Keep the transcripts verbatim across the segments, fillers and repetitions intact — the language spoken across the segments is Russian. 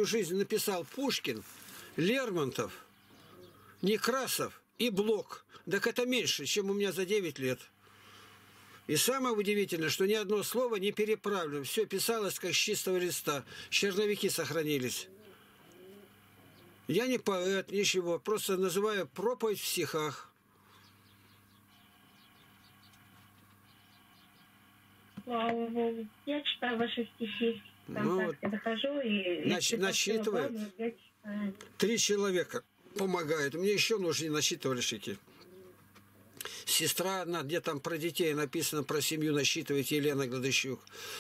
свою жизнь написал Пушкин, Лермонтов, Некрасов и Блок. Так это меньше, чем у меня за девять лет. И самое удивительное, что ни одно слово не переправлено. Все писалось как с чистого листа. Черновики сохранились. Я не поэт, ничего. Просто называю проповедь в стихах. Слава Богу. Я читаю ваши стихи. Там Ну, так я захожу и... нач, и насчитывает. главное, я читаю. Три человека помогают. Мне еще нужны насчитывальщики. Сестра одна, где там про детей написано, про семью насчитывает, Елена Гладыщук.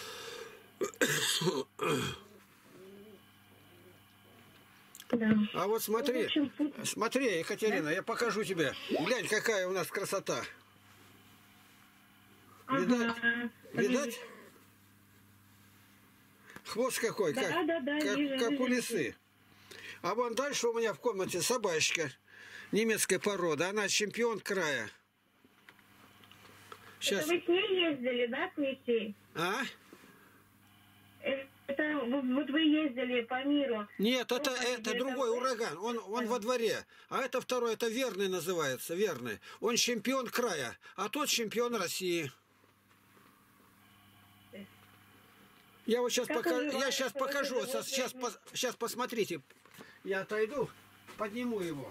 Да. А вот смотри, Ну, в общем, тут- смотри, Екатерина, я покажу тебе. Глянь, какая у нас красота. Видать? Ага. Видать? Хвост какой, Да, как, да, да, как, вижу, как у вижу. лисы. А вон дальше у меня в комнате собачка немецкой породы. Она чемпион края. Сейчас. Это вы с ней ездили, да, к ней? А? Это вот вот вы ездили по миру. Нет, это, Ну, это это другой вы? ураган. Он, он во дворе. А это второй, это Верный называется, Верный. Он чемпион края, а тот чемпион России. Я вот сейчас Как покажу, я называется сейчас вот покажу, это вот сейчас, это? сейчас посмотрите. Я отойду, подниму его.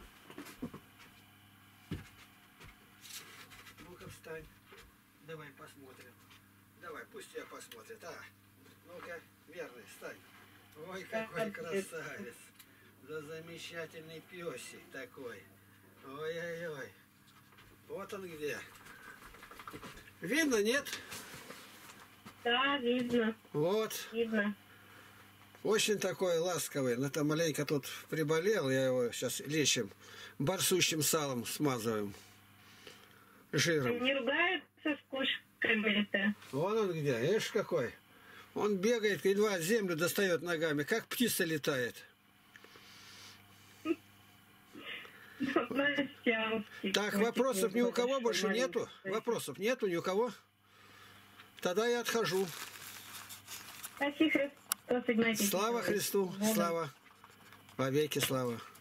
Ну-ка встань. Давай посмотрим. Давай, пусть тебя посмотрит. А, ну-ка, Верный, встань. Ой, какой красавец. Да замечательный песик такой. Ой-ой-ой. Вот он где. Видно, нет? Да, видно, Вот. видно. Очень такой ласковый. Но там маленько тут приболел. Я его сейчас лечим. Барсучим салом смазываем. Жиром. Не ругаются с кошками-то? Вон он где. Видишь, какой. Он бегает, едва землю достает ногами. Как птица летает. Так, вопросов ни у кого больше нету? Вопросов нету ни у кого? Тогда я отхожу. Спаси Христос, Игнатий. Слава Христу, слава. Во веки слава.